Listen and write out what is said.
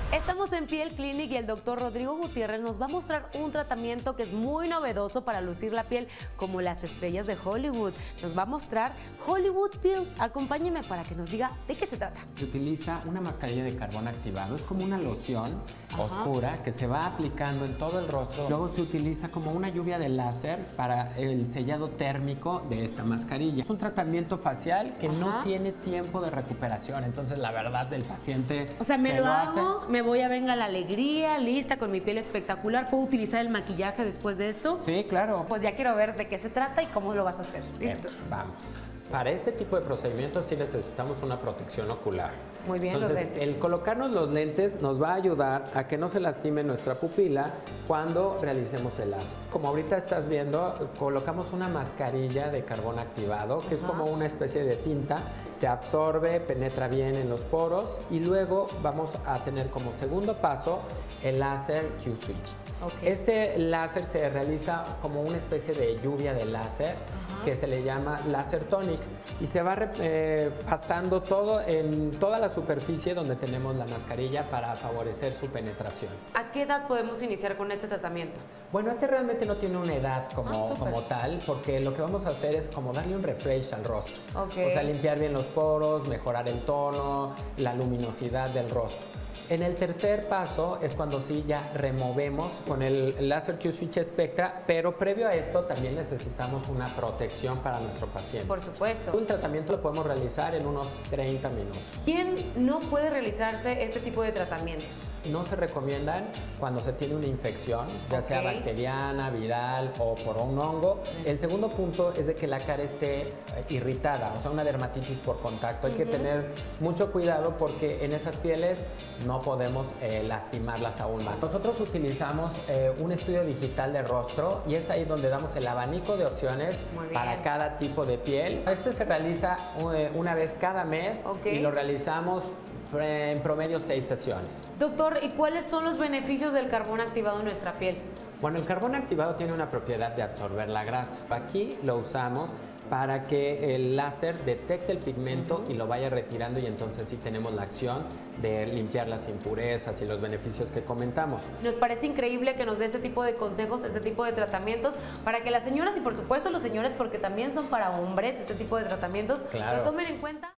Estamos en Piel Clinic y el doctor Rodrigo Gutiérrez nos va a mostrar un tratamiento que es muy novedoso para lucir la piel como las estrellas de Hollywood. Nos va a mostrar Hollywood Peel. Acompáñeme para que nos diga de qué se trata. Se utiliza una mascarilla de carbón activado. Es como una loción oscura que se va aplicando en todo el rostro. Luego se utiliza como una lluvia de láser para el sellado térmico de esta mascarilla. Es un tratamiento facial que no tiene tiempo de recuperación. Entonces, la verdad, el paciente O sea, me se lo hago, hace. me voy a Venga la Alegría, lista, con mi piel espectacular. ¿Puedo utilizar el maquillaje después de esto? Sí, claro. Pues ya quiero ver de qué se trata y cómo lo vas a hacer. ¿Listo? Vamos. Para este tipo de procedimientos sí necesitamos una protección ocular. Muy bien, Entonces, los lentes. el colocarnos los lentes nos va a ayudar a que no se lastime nuestra pupila cuando realicemos el láser. Como ahorita estás viendo, colocamos una mascarilla de carbón activado, que es como una especie de tinta. Se absorbe, penetra bien en los poros y luego vamos a tener como segundo paso el láser Q-Switch. Este láser se realiza como una especie de lluvia de láser que se le llama láser tonic y se va pasando todo en toda la superficie donde tenemos la mascarilla para favorecer su penetración. ¿A qué edad podemos iniciar con este tratamiento? Bueno, este realmente no tiene una edad como tal, porque lo que vamos a hacer es como darle un refresh al rostro. O sea, limpiar bien los poros, mejorar el tono, la luminosidad del rostro. En el tercer paso es cuando sí ya removemos con el láser Q-Switch Spectra, pero previo a esto también necesitamos una protección para nuestro paciente. Por supuesto. Un tratamiento lo podemos realizar en unos 30 minutos. ¿Quién no puede realizarse este tipo de tratamientos? No se recomiendan cuando se tiene una infección, ya sea bacteriana, viral o por un hongo. El segundo punto es de que la cara esté irritada, o sea, una dermatitis por contacto. Hay que tener mucho cuidado porque en esas pieles no podemos lastimarlas aún más. Nosotros utilizamos un estudio digital de rostro y es ahí donde damos el abanico de opciones para cada tipo de piel. Este se realiza una vez cada mes y lo realizamos en promedio 6 sesiones. Doctor, ¿y cuáles son los beneficios del carbón activado en nuestra piel? Bueno, el carbón activado tiene una propiedad de absorber la grasa. Aquí lo usamos para que el láser detecte el pigmento y lo vaya retirando y entonces sí tenemos la acción de limpiar las impurezas y los beneficios que comentamos. Nos parece increíble que nos dé este tipo de consejos, este tipo de tratamientos para que las señoras y por supuesto los señores, porque también son para hombres este tipo de tratamientos, lo tomen en cuenta.